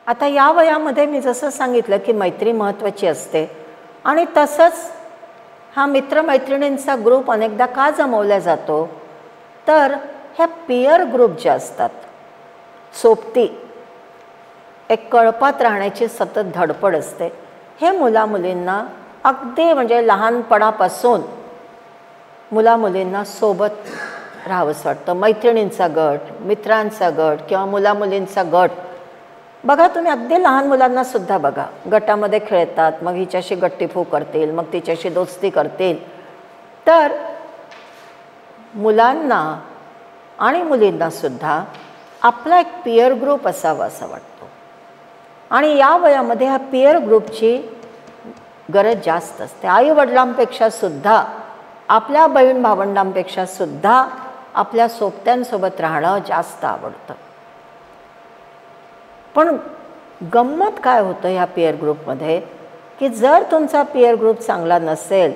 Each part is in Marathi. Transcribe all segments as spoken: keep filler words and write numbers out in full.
आता या वयामध्ये मी जसं सांगितलं की मैत्री महत्त्वाची असते आणि तसंच हा मित्रमैत्रिणींचा ग्रुप अनेकदा का जमवला जातो तर ह्या पियर ग्रुप जे असतात, सोबती एक कळपात राहण्याची सतत धडपड असते, हे मुलामुलींना अगदी म्हणजे लहानपणापासून मुलामुलींना सोबत राहावंसं वाटतं. मैत्रिणींचा गट, मित्रांचा गट किंवा मुलामुलींचा गट बघा, तुम्ही अगदी लहान मुलांना सुद्धा बघा, गटामध्ये खेळतात, मग हिच्याशी गट्टीफू करतील, मग तिच्याशी दोस्ती करतील. तर मुलांना आणि मुलींना सुद्धा आपला एक पियर ग्रुप असावा असं वाटतो आणि या वयामध्ये ह्या पियर ग्रुपची गरज जास्त असते. आई वडिलांपेक्षा सुद्धा, आपल्या बहीण भावंडांपेक्षा सुद्धा आपल्या सोबत्यांसोबत राहणं जास्त आवडतं. पण गंमत काय होतं ह्या पियर ग्रुपमध्ये की जर तुमचा पियर ग्रुप चांगला नसेल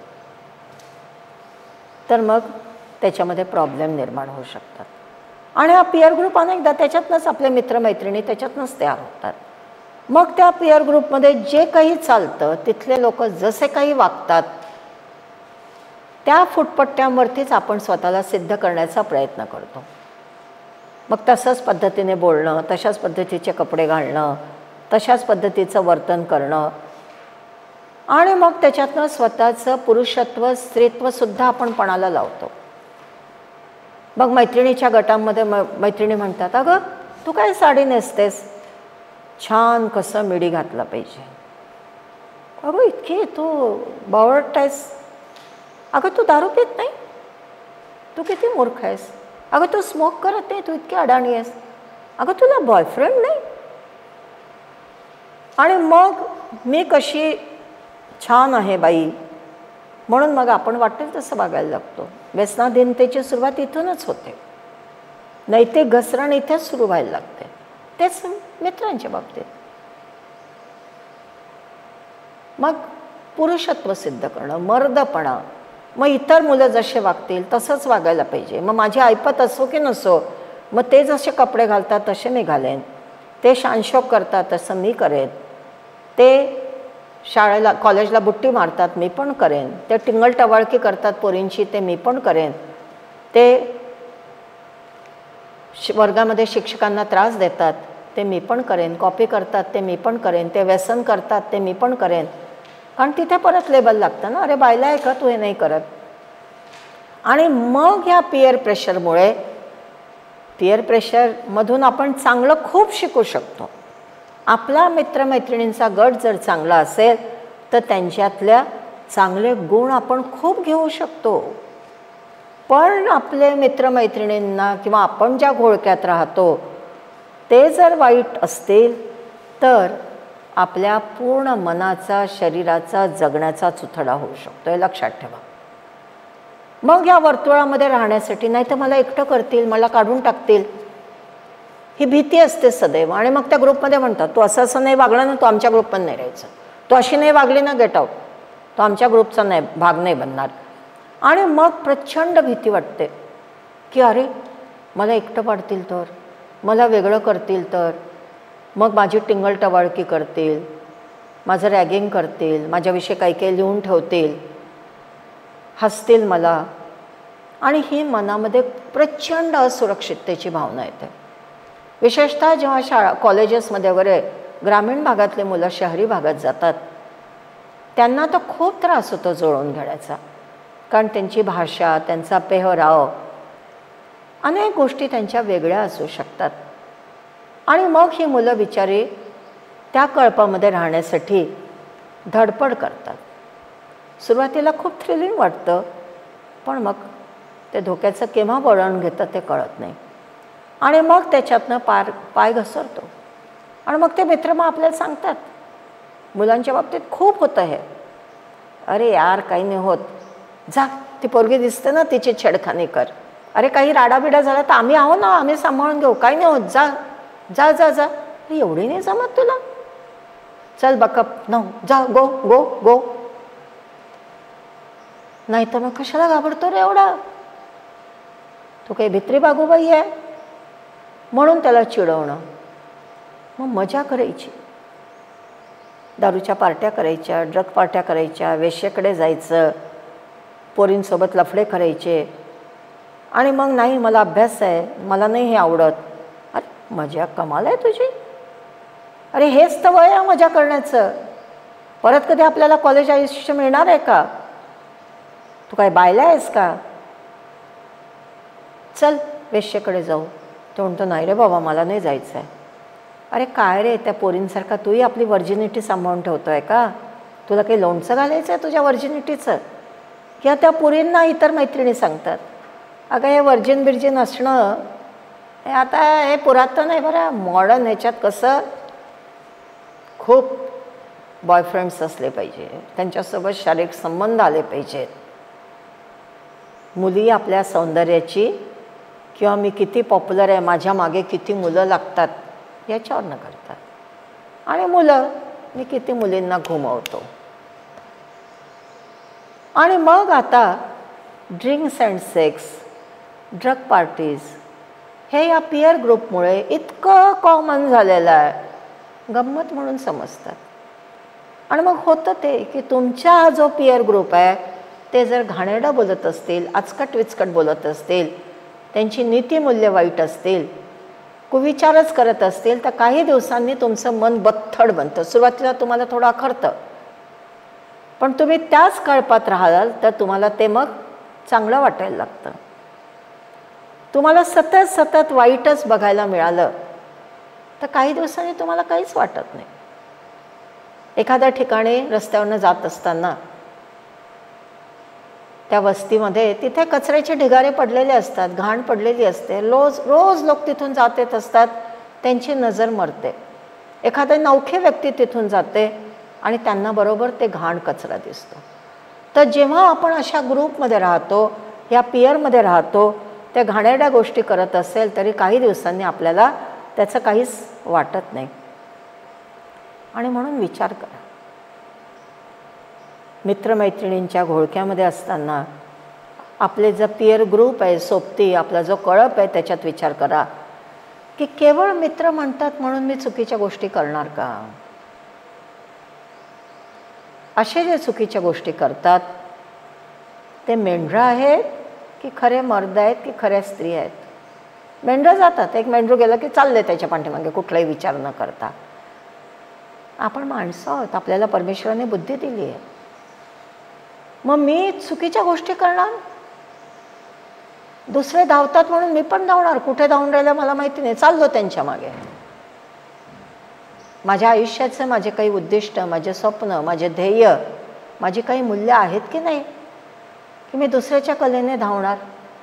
तर मग त्याच्यामध्ये प्रॉब्लेम निर्माण होऊ शकतात आणि हा पियर ग्रुप अनेकदा त्याच्यातनंच आपले मित्रमैत्रिणी त्याच्यातनंच तयार होतात. मग त्या पियर ग्रुपमध्ये जे काही चालतं, तिथले लोक जसे काही वागतात, त्या फुटपट्ट्यांवरतीच आपण स्वतःला सिद्ध करण्याचा प्रयत्न करतो. मग तसंच पद्धतीने बोलणं, तशाच पद्धतीचे कपडे घालणं, तशाच पद्धतीचं वर्तन करणं आणि मग त्याच्यातनं स्वतःचं पुरुषत्व, स्त्रीत्वसुद्धा आपण पणाला लावतो. मग मैत्रिणीच्या गटांमध्ये म मैत्रिणी म्हणतात, अगं तू काय साडी नेसतेस, छान कसं मिडी घातलं पाहिजे, अगं इतकी तू बावळट आहेस, अगं तू दारू पित नाही, तू किती मूर्ख आहेस, अगं तू स्मोक करत नाही, तू इतकी अडाणी आहेस, अगं तुला बॉयफ्रेंड नाही. आणि मग मी कशी छान आहे बाई म्हणून मग आपण वाटेल तसं वागायला लागतो. व्यसनाधीनतेची सुरुवात इथूनच होते, नैतिक घसरण इथेच सुरू व्हायला लागते. तेच मित्रांच्या बाबतीत. मग पुरुषत्व सिद्ध करणं, मर्दपणा, मग इतर मुलं जसे वागतील तसंच वागायला पाहिजे. मग माझी ऐपत असो की नसो, मग ते जसे कपडे घालतात तसे मी घालेन, ते शानशोक करतात तसं मी करेन, ते शाळेला कॉलेजला बुट्टी मारतात मी पण करेन, ते टिंगल टवाळकी करतात पोरींची ते मी पण करेन, ते वर्गामध्ये शिक्षकांना त्रास देतात ते मी पण करेन, कॉपी करतात ते मी पण करेन, ते व्यसन करतात ते मी पण करेन. कारण तिथे परत लेबल लागतं ना, अरे बायला आहे का तू हे नाही करत. आणि मग ह्या पियर प्रेशरमुळे, पियर प्रेशरमधून आपण चांगलं खूप शिकू शकतो. आपला मित्रमैत्रिणींचा गट जर चांगला असेल तर त्यांच्यातल्या चांगले गुण आपण खूप घेऊ शकतो. पण आपले मित्रमैत्रिणींना किंवा आपण ज्या घोळक्यात राहतो ते जर वाईट असतील तर आपल्या पूर्ण मनाचा, शरीराचा, जगण्याचा चुथडा होऊ शकतो, हे लक्षात ठेवा. मग या वर्तुळामध्ये राहण्यासाठी, नाही तर मला एकटं करतील, मला काढून टाकतील, ही भीती असते सदैव. आणि मग त्या ग्रुपमध्ये म्हणतात, तू असं असं नाही वागला ना, तू आमच्या ग्रुपमध्ये नाही राहायचं, तू अशी नाही वागली ना, गेट आउट, तो आमच्या ग्रुपचा नाही भाग नाही बनणार. आणि मग प्रचंड भीती वाटते की अरे मला एकटं पाडतील तर, मला वेगळं करतील तर, मग माझी टिंगल टवाळकी करतील, माझं रॅगिंग करतील, माझ्याविषयी काही काही लिहून ठेवतील, हसतील मला. आणि ही मनामध्ये प्रचंड असुरक्षिततेची भावना येते. विशेषतः जेव्हा शाळा कॉलेजेसमध्ये वगैरे ग्रामीण भागातले मुलं शहरी भागात जातात त्यांना तर खूप त्रास होतो जुळवून घेण्याचा. कारण त्यांची भाषा, त्यांचा पेहराव, अनेक गोष्टी त्यांच्या वेगळ्या असू शकतात. आणि मग ही मुलं बिचारी त्या कळपामध्ये राहण्यासाठी धडपड करतात. सुरुवातीला खूप थ्रिलिंग वाटतं, पण मग ते धोक्याचं केव्हा वळण घेतं ते कळत नाही. आणि मग त्याच्यातनं पार पाय घसरतो. आणि मग ते मित्र मग आपल्याला सांगतात, मुलांच्या बाबतीत खूप होतं हे, अरे यार काही नाही होत, जा ती पोरगी दिसते ना तिची छेडखानी कर, अरे काही राडाबिडा झाला तर आम्ही आहो ना, आम्ही सांभाळून घेऊ, काही नाही होत, जा जा जा जा. एवढी नाही जमत तुला, चल बकअप नो, जा गो गो गो. नाही तर मग कशाला घाबरतो रे एवढा, तू काही भित्री बागूबाई आहे म्हणून त्याला चिडवणं. मग मजा करायची, दारूच्या पार्ट्या करायच्या, ड्रग पार्ट्या करायच्या, वेश्येकडे जायचं, पोरींसोबत लफडे करायचे आणि मग नाही मला अभ्यास आहे, मला नाही हे आवडत. अरे मजा कमाल आहे तुझी. अरे हेच तर वय आहे मजा करण्याचं. परत कधी आपल्याला कॉलेज आयुष्य मिळणार आहे का? तू काय बायला आहेस का? चल वेश्येकडे जाऊ. तो म्हणतो नाही रे बाबा मला नाही जायचं आहे. अरे काय रे त्या पोरींसारखा तूही आपली व्हर्जिनिटी सांभाळून ठेवतो आहे का? तुला काही लोणचं घालायचं आहे तुझ्या व्हर्जिनिटीचं? किंवा त्या पोरींना इतर मैत्रिणी सांगतात अगं हे व्हर्जिन बिर्जिन असणं हे आता हे पुरातन आहे बरं. मॉडर्न ह्याच्यात कसं खूप बॉयफ्रेंड्स असले पाहिजे, त्यांच्यासोबत शारीरिक संबंध आले पाहिजेत. मुली आपल्या सौंदर्याची किंवा मी किती पॉप्युलर आहे, माझ्या मागे किती मुलं लागतात याच्यावर न करतात. आणि मुलं मी किती मुलींना घुमवतो. आणि मग आता drinks and sex, drug parties हे या पियर ग्रुपमुळे इतकं कॉमन झालेलं आहे, गंमत म्हणून समजतात. आणि मग होतं ते की तुमचा हा जो पियर ग्रुप आहे ते जर घाणेरडं बोलत असतील, आचकट विचकट बोलत असतील, त्यांची नीतिमूल्य वाईट असतील, कुविचारच करत असतील, तर काही दिवसांनी तुमचं मन बथ्थड बनतं. सुरुवातीला तुम्हाला थोडं आखरतं, पण तुम्ही त्याच कळपात राहाल तर तुम्हाला ते मग चांगलं वाटायला लागतं. तुम्हाला सतत सतत वाईटच बघायला मिळालं तर काही दिवसांनी तुम्हाला काहीच वाटत नाही. एखाद्या ठिकाणी रस्त्यावरनं जात असताना त्या वस्तीमध्ये तिथे कचऱ्याचे ढिगारे पडलेले असतात, घाण पडलेली असते, रोज रोज लोक तिथून जात येत असतात, त्यांची नजर मरते. एखादा नवखे व्यक्ती तिथून जाते आणि त्यांना बरोबर ते घाण कचरा दिसतो. तर जेव्हा आपण अशा ग्रुपमध्ये राहतो, या पियरमध्ये राहतो, त्या घाणेरड्या गोष्टी करत असेल तरी काही दिवसांनी आपल्याला त्याचं काहीच वाटत नाही. आणि म्हणून विचार करा, मित्रमैत्रिणींच्या घोळक्यामध्ये असताना आपले जो पियर ग्रुप आहे, सोबती आपला जो कळप आहे, त्याच्यात विचार करा की केवळ मित्र म्हणतात म्हणून मी चुकीच्या गोष्टी करणार का? असे जे चुकीच्या गोष्टी करतात ते मेंढरं आहेत की खरे मर्द आहेत की खऱ्या स्त्री आहेत? मेंढरं जातात, एक मेंढरू गेलं की चालले त्याच्या पाठीमागे कुठलाही विचार न करता. आपण माणसं आहोत, आपल्याला परमेश्वराने बुद्धी दिली आहे. मग मी चुकीच्या गोष्टी करणार? दुसरे धावतात म्हणून मी पण धावणार? कुठे धावून राहिलं मला माहिती नाही, चाललो त्यांच्या मागे. माझ्या आयुष्याचे माझे काही उद्दिष्ट, माझे स्वप्न, माझे ध्येय, माझी काही मूल्य आहेत की नाही की मी दुसऱ्याच्या कलेने धावणार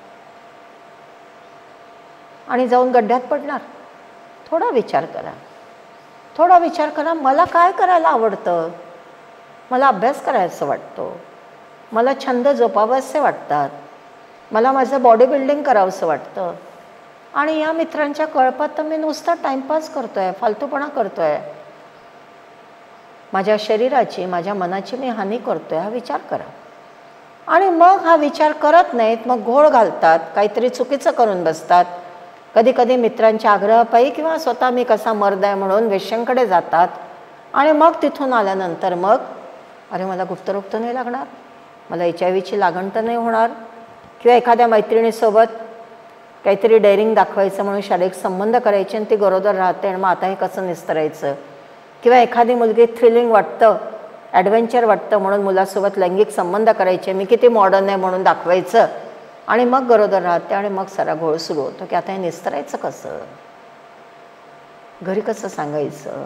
आणि जाऊन गड्ड्यात पडणार? थोडा विचार करा, थोडा विचार करा. मला काय करायला आवडतं? मला अभ्यास करायचं वाटतो, मला छंद जोपावायचे वाटतात, मला माझं बॉडी बिल्डिंग करावंसं वाटतं. आणि या मित्रांच्या कळपात तर मी नुसता टाईमपास करतो आहे, फालतूपणा करतो आहे, माझ्या शरीराची माझ्या मनाची मी हानी करतो आहे, हा विचार करा. आणि मग हा विचार करत नाहीत, मग घोळ घालतात, काहीतरी चुकीचं करून बसतात. कधी कधी मित्रांच्या आग्रहापायी किंवा स्वतः मी कसा मर्द आहे म्हणून वेश्यांकडे जातात. आणि मग तिथून आल्यानंतर मग अरे मला गुप्तरोग तर नाही लागणार, मला एच आय व्हीची लागण तर नाही होणार, किंवा एखाद्या मैत्रिणीसोबत काहीतरी डेअरिंग दाखवायचं म्हणून शारीरिक संबंध करायचे आणि ती गरोदर राहते आणि मग आता हे कसं निस्तरायचं, किंवा एखादी मुलगी थ्रिलिंग वाटतं, ॲडव्हेंचर वाटतं म्हणून मुलासोबत लैंगिक संबंध करायचे, मी किती मॉडर्न आहे म्हणून दाखवायचं आणि मग गरोदर राहते आणि मग सारा घोळ सुरू होतो की आता हे निस्तरायचं कसं, घरी कसं सांगायचं.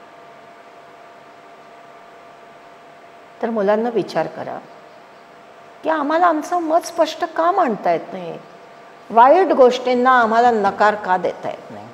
तर मुलांना विचार करा की आम्हाला आमचं मत स्पष्ट का मांडता येत नाही, वाईट गोष्टींना आम्हाला नकार का देता येत नाही.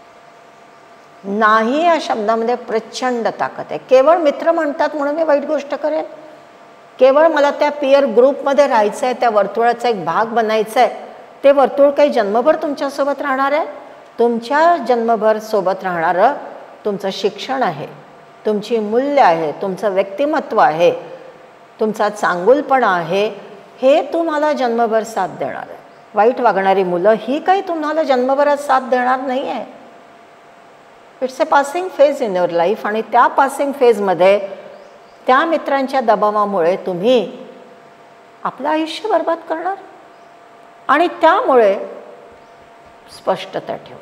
नाही या शब्दामध्ये प्रचंड ताकद आहे. केवळ मित्र म्हणतात म्हणून मी वाईट गोष्ट करेन, केवळ मला त्या पियर ग्रुपमध्ये राहायचं आहे, त्या वर्तुळाचा एक भाग बनायचा आहे. ते वर्तुळ काही जन्मभर तुमच्यासोबत राहणार आहे? तुमच्या जन्मभर सोबत राहणारं तुमचं शिक्षण आहे, तुमची मूल्य आहे, तुमचं व्यक्तिमत्व आहे, तुमचा चांगुलपणा आहे, हे तुम्हाला जन्मभर साथ देणार आहे. वाईट वागणारी मुलं ही काही तुम्हाला जन्मभरात साथ देणार नाही आहे. It's a passing phase in your life. आणि त्या पासिंग फेजमध्ये त्या मित्रांच्या दबावामुळे तुम्ही आपलं आयुष्य बर्बाद करणार. आणि त्यामुळे स्पष्टता ठेवा.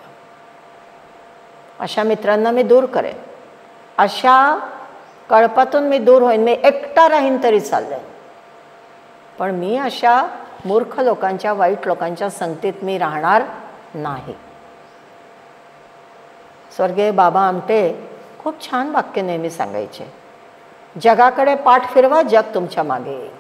अशा मित्रांना मी दूर करेन, अशा कळपातून मी दूर होईन, मी एकटा राहीन तरी चालेल, पण मी अशा मूर्ख लोकांच्या, वाईट लोकांच्या संगतीत मी राहणार नाही. स्वर्गीय बाबा आमटे खूप छान वाक्य नेहमी सांगायचे, जगाकडे पाठ फिरवा, जग तुमच्या मागे येईल.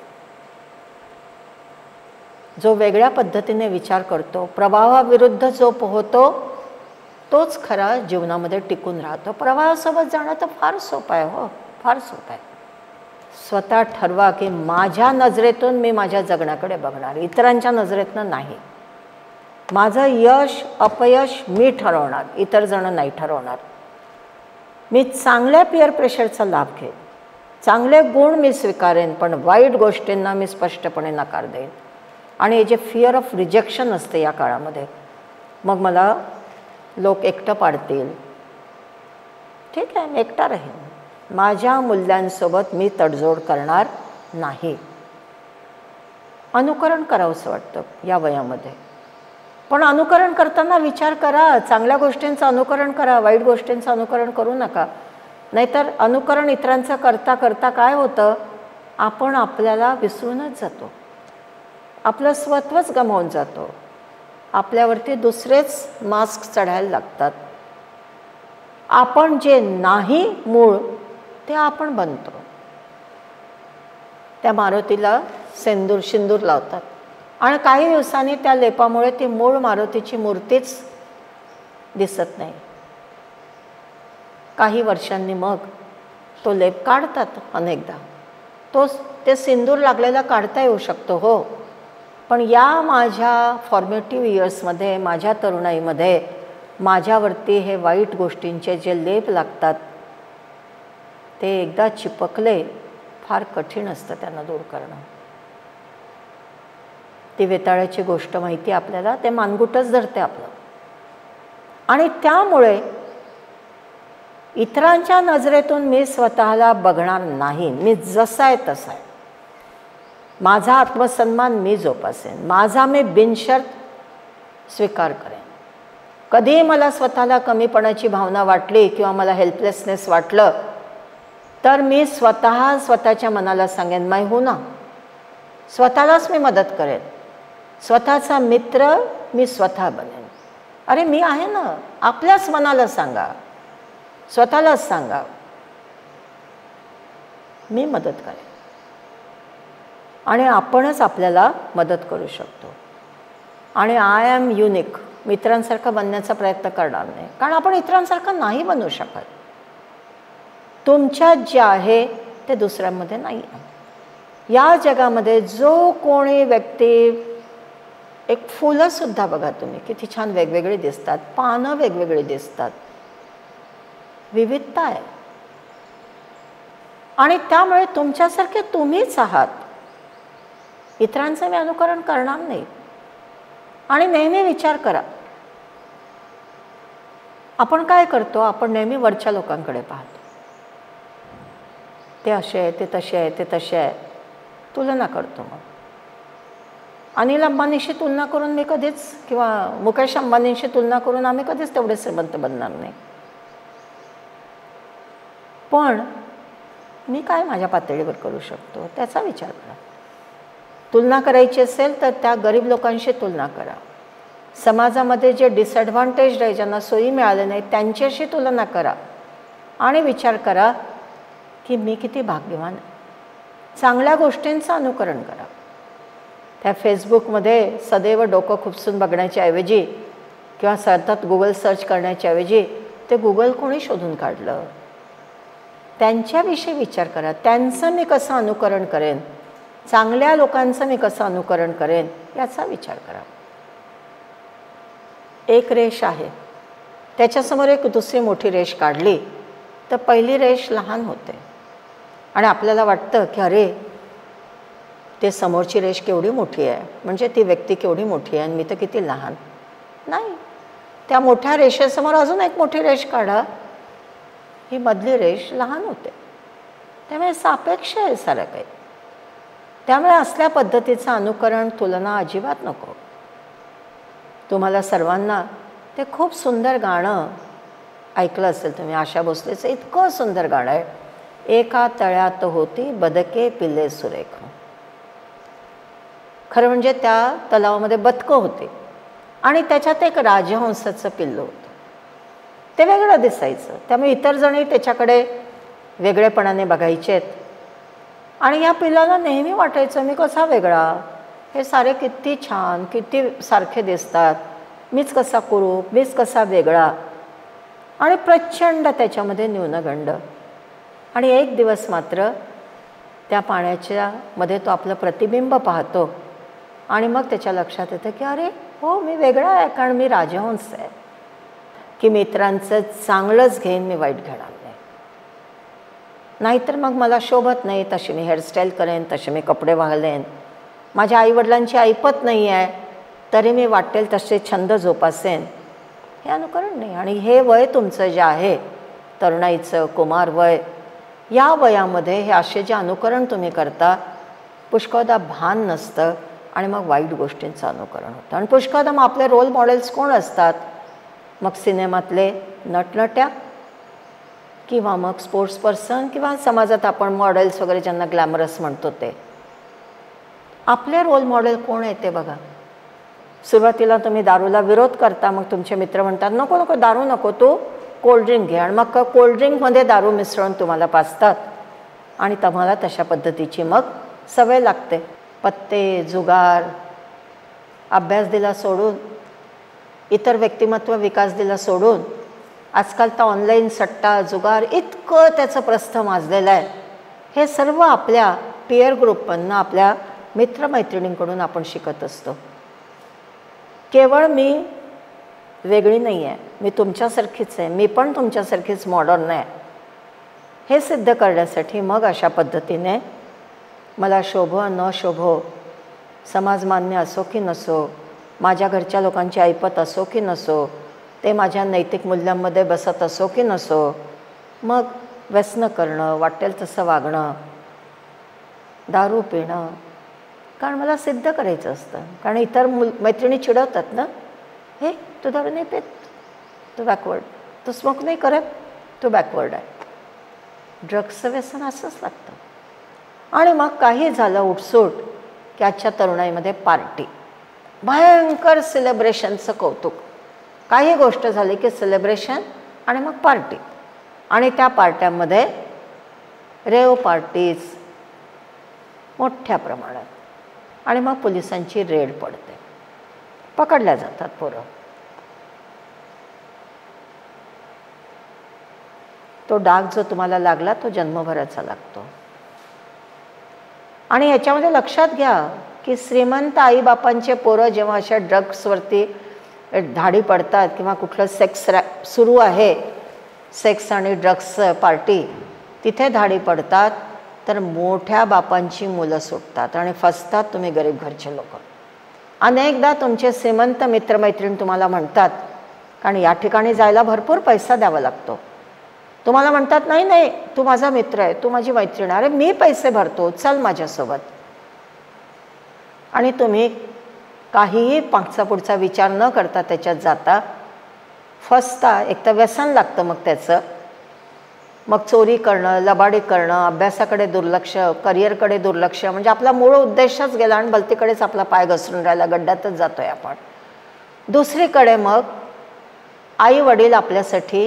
जो वेगळ्या पद्धतीने विचार करतो, प्रवाहाविरुद्ध जो पोहतो, तोच खरा जीवनामध्ये टिकून राहतो. प्रवाहासोबत जाणं तर फार सोपं आहे, हो फार सोपं आहे. स्वतः ठरवा की माझ्या नजरेतून मी माझ्या जगण्याकडे बघणार, इतरांच्या नजरेतनं नाही. माझं यश अपयश मी ठरवणार, इतर जण नाही ठरवणार. मी चांगल्या पिअर प्रेशरचा लाभ घेईन, चांगले गुण मी स्वीकारेन, पण वाईट गोष्टींना मी स्पष्टपणे नकार देईन. आणि हे जे फिअर ऑफ रिजेक्शन असते या काळामध्ये, मग मला लोक एकटं पाडतील, ठीक आहे मी एकटा राहीन, माझ्या मूल्यांसोबत मी तडजोड करणार नाही. अनुकरण करावंसं वाटतं या वयामध्ये, पण अनुकरण करताना विचार करा, चांगल्या गोष्टींचं अनुकरण करा, वाईट गोष्टींचं अनुकरण करू नका. नाहीतर अनुकरण इतरांचं करता करता काय होतं, आपण आपल्याला विसरूनच जातो, आपलं स्वत्वच गमावून जातो, आपल्यावरती दुसरेच मास्क चढायला लागतात. आपण जे नाही मूळ ते आपण बनतो. त्या मारुतीला सेंदूर शिंदूर लावतात आणि काही दिवसांनी त्या लेपामुळे ती मूळ मारुतीची मूर्तीच दिसत नाही. काही वर्षांनी मग तो लेप काढतात अनेकदा, तो ते सिंदूर लागलेला काढता येऊ शकतो, हो, पण या माझ्या फॉर्मेटिव्ह इयर्समध्ये, माझ्या तरुणाईमध्ये माझ्यावरती हे वाईट गोष्टींचे जे लेप लागतात ते एकदा चिपकले फार कठीण असतं त्यांना दूर करणं. ती वेताळाची गोष्ट माहिती आपल्याला, ते मानगुटच धरते आपलं. आणि त्यामुळे इतरांच्या नजरेतून मी स्वतःला बघणार नाही, मी जसा आहे तसा आहे. माझा आत्मसन्मान मी जोपासेन, माझा मी बिनशर्त स्वीकार करेन. कधीही मला स्वतःला कमीपणाची भावना वाटली किंवा मला हेल्पलेसनेस वाटलं तर मी स्वतः स्वतःच्या मनाला सांगेन, मैं हूं ना, स्वतःलाच मी मदत करेन, स्वतःचा मित्र मी स्वतः बनेन. अरे मी आहे ना, आपल्याच मनाला सांगा, स्वतःलाच सांगा, मी मदत करेन. आणि आपणच आपल्याला मदत करू शकतो. आणि आय एम युनिक, मित्रांसारखं बनण्याचा प्रयत्न करणार नाही, कारण आपण इतरांसारखं नाही बनू शकत. तुमच्यात जे आहे ते दुसऱ्यांमध्ये नाही आहे. या जगामध्ये जो कोणी व्यक्ती, एक फुलंसुद्धा बघा तुम्ही किती छान वेगवेगळी दिसतात, पानं वेगवेगळी दिसतात, विविधता आहे. आणि त्यामुळे तुमच्यासारखे तुम्हीच आहात, इतरांचं मी अनुकरण करणार नाही. आणि नेहमी विचार करा, आपण काय करतो, आपण नेहमी वरच्या लोकांकडे पाहतो, ते असे आहे, ते तसे आहे, ते तसे आहे, तुलना करतो. मग अनिल अंबानीशी तुलना करून मी कधीच, किंवा मुकेश अंबानीशी तुलना करून आम्ही कधीच तेवढे श्रीमंत बनणार नाही. पण मी काय माझ्या पातळीवर करू शकतो त्याचा विचार करा. तुलना करायची असेल तर त्या गरीब लोकांशी तुलना करा. समाजामध्ये जे डिसएडव्हान्टेज आहे, ज्यांना सोयी मिळाल्या नाही, त्यांच्याशी तुलना करा आणि विचार करा की मी किती भाग्यवान. चांगल्या गोष्टींचं अनुकरण करा. त्या फेसबुकमध्ये सदैव डोकं खुपसून बघण्याच्या ऐवजी किंवा सतत गुगल सर्च करण्याच्या ऐवजी ते गुगल कोणी शोधून काढलं, त्यांच्याविषयी विचार करा. त्यांचं मी कसं अनुकरण करेन, चांगल्या लोकांचं मी कसं अनुकरण करेन याचा विचार करा. एक रेष आहे, त्याच्यासमोर एक दुसरी मोठी रेष काढली तर पहिली रेष लहान होते आणि आपल्याला वाटतं की अरे ते समोरची रेष केवढी मोठी आहे, म्हणजे ती व्यक्ती केवढी मोठी आहे आणि मी तर किती लहान. नाही, त्या मोठ्या रेषेसमोर अजून एक मोठी रेष काढा ही मधली रेष लहान होते. त्यामुळे सापेक्ष आहे सारं काही. त्यामुळे असल्या पद्धतीचं अनुकरण, तुलना अजिबात नको. तुम्हाला सर्वांना ते खूप सुंदर गाणं ऐकलं असेल तुम्ही, आशा भोसलेचं इतकं सुंदर गाणं आहे, एका तळ्यात होती बदके पिल्ले सुरेख. खरं म्हणजे त्या तलावामध्ये बदकं होते आणि त्याच्यात एक राजहंसाचं पिल्लं होतं. ते वेगळं दिसायचं, त्यामुळे इतर जणही त्याच्याकडे वेगळेपणाने बघायचेत. आणि या पिल्लाला नेहमी वाटायचं मी कसा वेगळा, हे सारे किती छान, किती सारखे दिसतात, मीच कसा कुरूप, मीच कसा वेगळा. आणि प्रचंड त्याच्यामध्ये न्यूनगंड. आणि एक दिवस मात्र त्या पाण्याच्या मध्ये तो आपलं प्रतिबिंब पाहतो आणि मग त्याच्या लक्षात येतं की अरे हो, मी वेगळा आहे, कारण मी राजहंस आहे, की मित्रांचं चांगलंच घेईन, मी वाईट घेणार नाही. नाहीतर मग मला शोभत नाही, तशी मी हेअरस्टाईल करेन, तसे मी कपडे घालेन, माझ्या आईवडिलांची ऐपत नाही आहे तरी मी वाटेल तसे छंद जोपासेन. हे अनुकरण नाही. आणि हे वय तुमचं जे आहे, तरुणाईचं कुमार वय, या वयामध्ये हे असे जे अनुकरण तुम्ही करता, पुष्कळदा भान नसतं आणि मग वाईट गोष्टींचं अनुकरण होतं. आणि पुष्कळदा मग आपले रोल मॉडेल्स कोण असतात? मग सिनेमातले नटनट्या किंवा मग स्पोर्ट्स पर्सन किंवा समाजात आपण मॉडेल्स वगैरे ज्यांना ग्लॅमरस म्हणतो ते. आपले रोल मॉडेल कोण आहे ते बघा. सुरुवातीला तुम्ही दारूला विरोध करता, मग तुमचे मित्र म्हणतात नको नको दारू नको, तू कोल्ड्रिंक घे, आणि मग कोल्ड्रिंकमध्ये दारू मिसळून तुम्हाला पाजतात आणि तुम्हाला तशा पद्धतीची मग सवय लागते. पत्ते, जुगार, अभ्यास दिला सोडून, इतर व्यक्तिमत्व विकास दिला सोडून आजकाल तर ऑनलाईन सट्टा, जुगार इतकं त्याचं प्रस्थ माजलेलं आहे. हे सर्व आपल्या पिअर ग्रुपमधनं, आपल्या मित्रमैत्रिणींकडून आपण शिकत असतो. केवळ मी वेगळी नाही आहे, मी तुमच्यासारखीच आहे, मी पण तुमच्यासारखीच मॉडर्न आहे, हे सिद्ध करण्यासाठी मग अशा पद्धतीने मला शोभो न शोभो, समाजमान्य असो की नसो, माझ्या घरच्या लोकांची ऐपत असो की नसो, ते माझ्या नैतिक मूल्यांमध्ये बसत असो की नसो, मग व्यसनं करणं, वाटेल तसं वागणं, दारू पिणं, कारण मला सिद्ध करायचं असतं. कारण इतर मुल मैत्रिणी चिडवतात ना, हे तू दारू नाही पेत, तू बॅकवर्ड, तू स्मोक नाही करत, तू बॅकवर्ड आहे. ड्रग्सचं व्यसन असंच लागतं. आणि मग काही झालं उठसूट की आजच्या तरुणाईमध्ये पार्टी, भयंकर सेलिब्रेशनचं कौतुक. काही गोष्ट झाली की सेलिब्रेशन आणि मग पार्टी, आणि त्या पार्ट्यांमध्ये रेव पार्टीज मोठ्या प्रमाणात, आणि मग पोलिसांची रेड पडते, पकडल्या जातात पोरं. तो डाग जो तुम्हाला लागला तो जन्मभराचा लागतो. आणि ह्याच्यामध्ये लक्षात घ्या की श्रीमंत आईबापांचे पोरं जेव्हा अशा ड्रग्सवरती धाडी पडतात किंवा कुठलं सेक्स रॅ सुरू आहे, सेक्स आणि ड्रग्स पार्टी, तिथे धाडी पडतात, तर मोठ्या बापांची मुलं सुटतात आणि फसतात तुम्ही गरीब घरचे लोक. अनेकदा तुमचे श्रीमंत मित्रमैत्रीण तुम्हाला म्हणतात, कारण या ठिकाणी जायला भरपूर पैसा द्यावा लागतो, तुम्हाला म्हणतात नाही नाही तू माझा मित्र आहे, तू माझी मैत्रीण, अरे मी पैसे भरतो, चल माझ्यासोबत. आणि तुम्ही काहीही मागचा पुढचा विचार न करता त्याच्यात जाता, फसता. एक तर व्यसन लागतं मग त्याचं, मग चोरी करणं, लबाडी करणं, अभ्यासाकडे दुर्लक्ष, करिअरकडे दुर्लक्ष, म्हणजे आपला मूळ उद्देशच गेला आणि भलतीकडेच आपला पाय घसरून राहिला, गड्ड्यातच जातोय आपण. दुसरीकडे मग आई वडील आपल्यासाठी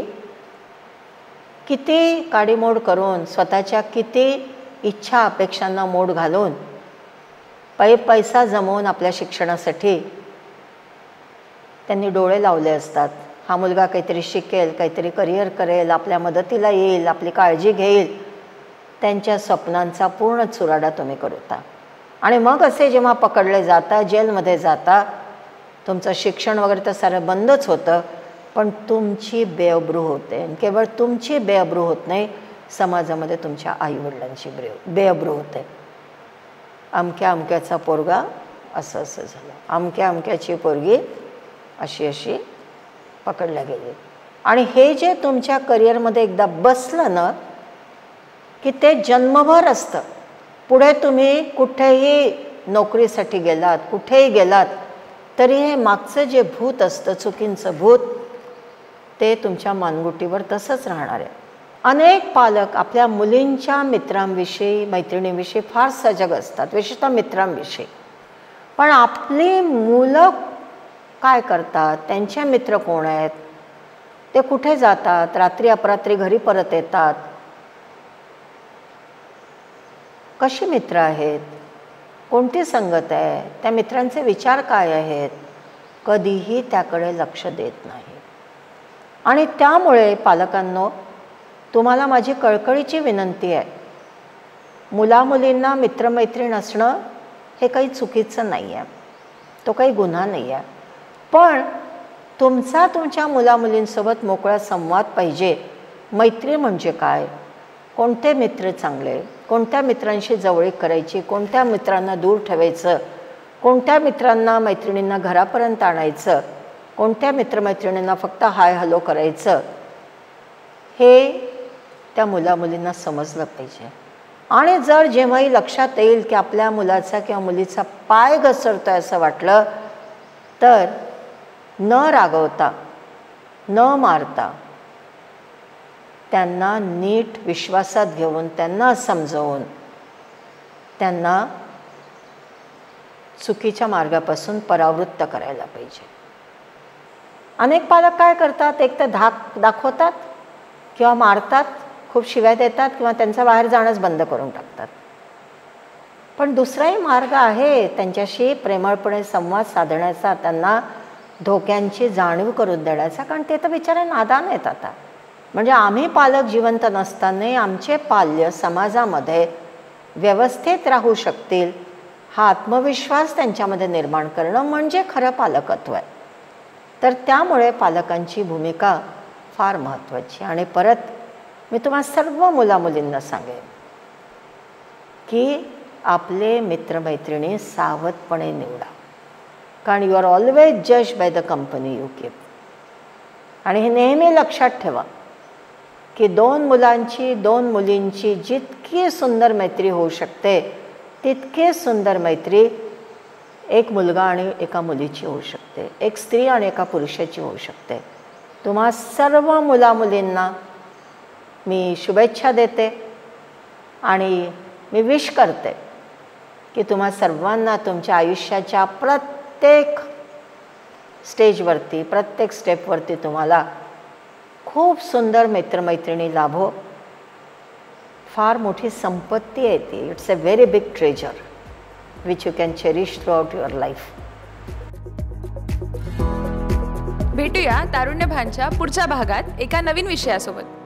किती काडीमोड करून, स्वतःच्या किती इच्छा अपेक्षांना मोड घालून, पै पैसा जमवून आपल्या शिक्षणासाठी त्यांनी डोळे लावले असतात. हा मुलगा काहीतरी शिकेल, काहीतरी करिअर करेल, आपल्या मदतीला येईल, आपली काळजी घेईल, त्यांच्या स्वप्नांचा पूर्ण चुराडा तुम्ही करता. आणि मग असे जेव्हा पकडले जाता, जेलमध्ये जाता, तुमचं शिक्षण वगैरे तर सारं बंदच होतं, पण तुमची बेअब्रू होते. केवळ तुमची बेअब्रू होत नाही, समाजामध्ये तुमच्या आईवडिलांची बे बेअब्रू होते. अमक्या अमक्याचा पोरगा असं असं झालं, अमक्या अमक्याची पोरगी अशी अशी पकडल्या गेली. आणि हे जे तुमच्या करिअरमध्ये एकदा बसलं ना की ते जन्मभर असतं. पुढे तुम्ही कुठेही नोकरीसाठी गेलात, कुठेही गेलात तरी हे मागचं जे भूत असतं, चुकींचं भूत, ते तुमच्या मानगुटीवर तसंच राहणार आहे. अनेक पालक आपल्या मुलींच्या मित्रांविषयी, मैत्रिणींविषयी फार सजग असतात, विशेषतः मित्रांविषयी. पण आपली मुलं काय करतात, त्यांचे मित्र कोण आहेत, ते कुठे जातात, रात्री अपरात्री घरी परत येतात, कशी मित्र आहेत, कोणती संगत आहे, त्या मित्रांचे विचार काय आहेत, कधीही त्याकडे लक्ष देत नाही. आणि त्यामुळे पालकांनो, तुम्हाला माझी कळकळीची विनंती आहे, मुलामुलींना मित्रमैत्रीण असणं हे काही चुकीचं नाही आहे, तो काही गुन्हा नाही आहे. पण तुमचा तुमच्या मुलामुलींसोबत मोकळा संवाद पाहिजे. मैत्री म्हणजे काय, कोणते मित्र चांगले, कोणत्या मित्रांशी जवळीक करायची, कोणत्या मित्रांना दूर ठेवायचं, कोणत्या मित्रांना मैत्रिणींना घरापर्यंत आणायचं, कोणत्या मित्रमैत्रिणींना फक्त हाय हॅलो करायचं, हे त्या मुलामुलींना समजलं पाहिजे. आणि जर जेव्हाही लक्षात येईल की आपल्या मुलाचा किंवा मुलीचा पाय घसरतो आहे असं वाटलं, तर न रागवता, न मारता, त्यांना नीट विश्वासात घेऊन, त्यांना समजवून, त्यांना चुकीच्या मार्गापासून परावृत्त करायला पाहिजे. अनेक पालक काय करतात, एक तर धाक दाखवतात किंवा मारतात, खूप शिव्या देतात किंवा त्यांचं बाहेर जाणंच बंद करून टाकतात. पण दुसराही मार्ग आहे त्यांच्याशी प्रेमळपणे संवाद साधण्याचा, त्यांना धोक्यांची जाणीव करून देण्याचा. कारण ते तर बिचारे नादान आहेत आता. म्हणजे आम्ही पालक जिवंत नसताना आमचे पाल्य समाजामध्ये व्यवस्थित राहू शकतील, हा आत्मविश्वास त्यांच्यामध्ये निर्माण करणं म्हणजे खरं पालकत्व आहे. तर त्यामुळे पालकांची भूमिका फार महत्त्वाची. आणि परत मी तुम्हा सर्व मुलामुलींना सांगेन की आपले मित्रमैत्रिणी सावधपणे निवडा, कारण यू आर ऑलवेज जज by the company you keep. आणि हे नेहमी लक्षात ठेवा की दोन मुलांची, दोन मुलींची जितकी सुंदर मैत्री होऊ शकते, तितकी सुंदर मैत्री एक मुलगा आणि एका मुलीची होऊ शकते, एक स्त्री आणि एका पुरुषाची होऊ शकते. तुम्हा सर्व मुलामुलींना मी शुभेच्छा देते आणि मी विश करते की तुम्हा सर्वांना तुमच्या आयुष्याच्या प्रत्येक स्टेजवरती, प्रत्येक स्टेपवरती तुम्हाला खूप सुंदर मित्रमैत्रिणी लाभो. फार मोठी संपत्ती आहे ती. It's a very big treasure which you can cherish throughout your life. भेटूया तारुण्य भानच्या पुढच्या भागात एका नवीन विषयासोबत.